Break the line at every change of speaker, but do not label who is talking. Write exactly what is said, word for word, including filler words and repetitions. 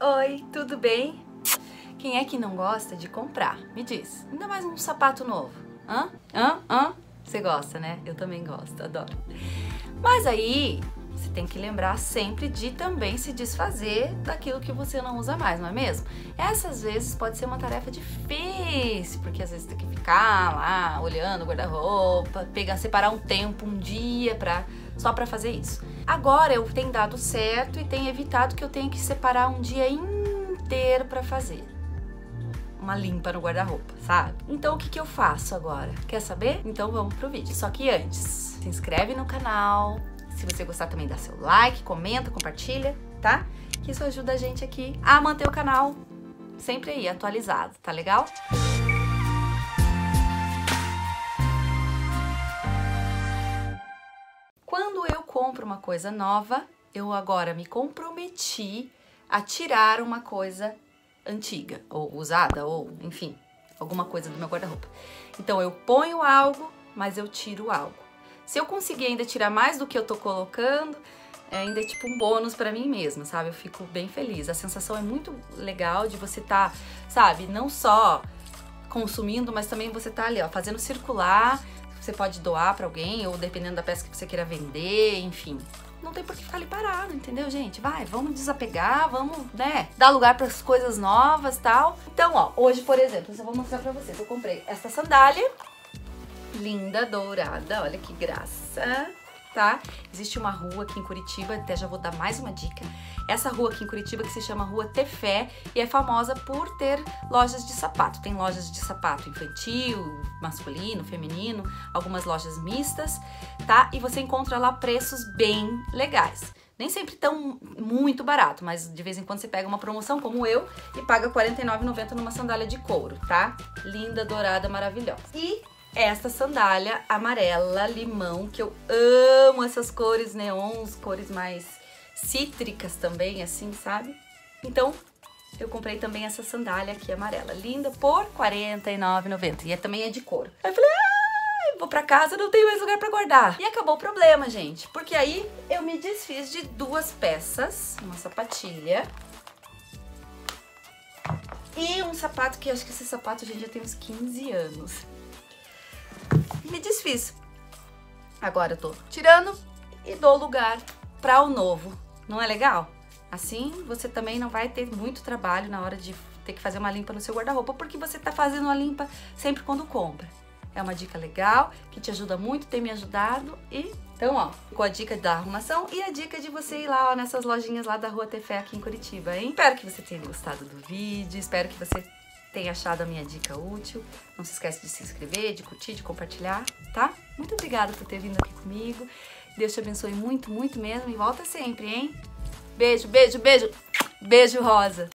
Oi, tudo bem? Quem é que não gosta de comprar? Me diz, ainda mais um sapato novo. Hã? Hã? Hã? Você gosta, né? Eu também gosto, adoro. Mas aí, você tem que lembrar sempre de também se desfazer daquilo que você não usa mais, não é mesmo? Essas vezes pode ser uma tarefa difícil, porque às vezes tem que ficar lá olhando o guarda-roupa, pegar, separar um tempo, um dia pra, só pra fazer isso. Agora eu tenho dado certo e tenho evitado que eu tenha que separar um dia inteiro pra fazer uma limpa no guarda-roupa, sabe? Então o que que eu faço agora? Quer saber? Então vamos pro vídeo. Só que antes, se inscreve no canal. Se você gostar também dá seu like, comenta, compartilha, tá? Que isso ajuda a gente aqui a manter o canal sempre aí, atualizado, tá legal? Quando eu compro uma coisa nova, eu agora me comprometi a tirar uma coisa antiga, ou usada, ou enfim, alguma coisa do meu guarda-roupa. Então eu ponho algo, mas eu tiro algo. Se eu conseguir ainda tirar mais do que eu tô colocando, é ainda é tipo um bônus pra mim mesma, sabe? Eu fico bem feliz. A sensação é muito legal de você tá, sabe, não só consumindo, mas também você tá ali, ó, fazendo circular. Você pode doar pra alguém, ou dependendo da peça que você queira vender, enfim. Não tem por que ficar ali parado, entendeu, gente? Vai, vamos desapegar, vamos, né, dar lugar para as coisas novas e tal. Então, ó, hoje, por exemplo, eu vou mostrar pra vocês. Eu comprei essa sandália linda, dourada, olha que graça, tá? Existe uma rua aqui em Curitiba, até já vou dar mais uma dica. Essa rua aqui em Curitiba que se chama Rua Tefé e é famosa por ter lojas de sapato. Tem lojas de sapato infantil, masculino, feminino, algumas lojas mistas, tá? E você encontra lá preços bem legais. Nem sempre tão muito barato, mas de vez em quando você pega uma promoção como eu e paga quarenta e nove reais e noventa centavos numa sandália de couro, tá? Linda, dourada, maravilhosa. E essa sandália amarela, limão, que eu amo essas cores neons, cores mais cítricas também, assim, sabe? Então, eu comprei também essa sandália aqui amarela, linda, por quarenta e nove reais e noventa centavos. E é, também é de couro. Aí eu falei, ah, vou pra casa, não tenho mais lugar pra guardar. E acabou o problema, gente, porque aí eu me desfiz de duas peças, uma sapatilha e um sapato que eu acho que esse sapato, gente, já tem uns quinze anos. Me desfiz. Agora eu tô tirando e dou lugar para o novo. Não é legal? Assim você também não vai ter muito trabalho na hora de ter que fazer uma limpa no seu guarda-roupa, porque você tá fazendo uma limpa sempre quando compra. É uma dica legal, que te ajuda muito, tem me ajudado. E então, ó, com a dica da arrumação e a dica de você ir lá, ó, nessas lojinhas lá da Rua Tefé aqui em Curitiba, hein? Espero que você tenha gostado do vídeo, espero que você tenha achado a minha dica útil. Não se esquece de se inscrever, de curtir, de compartilhar, tá? Muito obrigada por ter vindo aqui comigo. Deus te abençoe muito, muito mesmo e volta sempre, hein? Beijo, beijo, beijo. Beijo rosa.